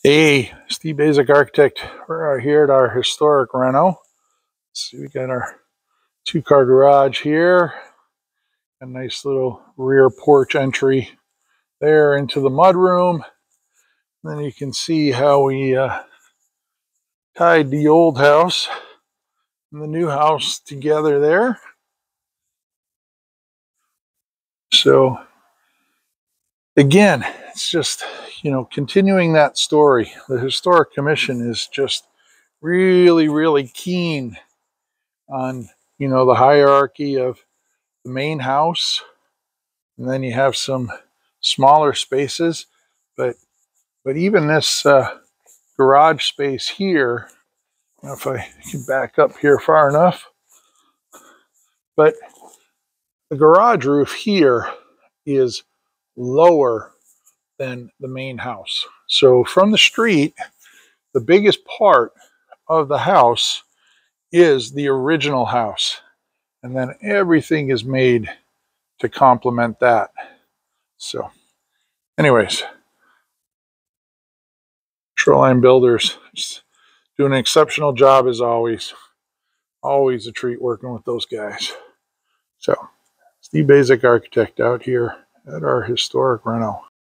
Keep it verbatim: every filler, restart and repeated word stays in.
Hey, Steve Basic Architect. We're out here at our historic Reno. Let's see, we got our two-car garage here. A nice little rear porch entry there into the mudroom. Then you can see how we uh, tied the old house and the new house together there. So again, it's just, you know, continuing that story. The Historic Commission is just really, really keen on, you know, the hierarchy of the main house, and then you have some smaller spaces, but but even this uh, garage space here, I don't know if I can back up here far enough, but the garage roof here is lower than the main house. So from the street, the biggest part of the house is the original house, and then everything is made to complement that. So anyways, Shoreline Builders do an exceptional job as always. Always a treat working with those guys. So, Steve Basic Architect out here at our historic Reno.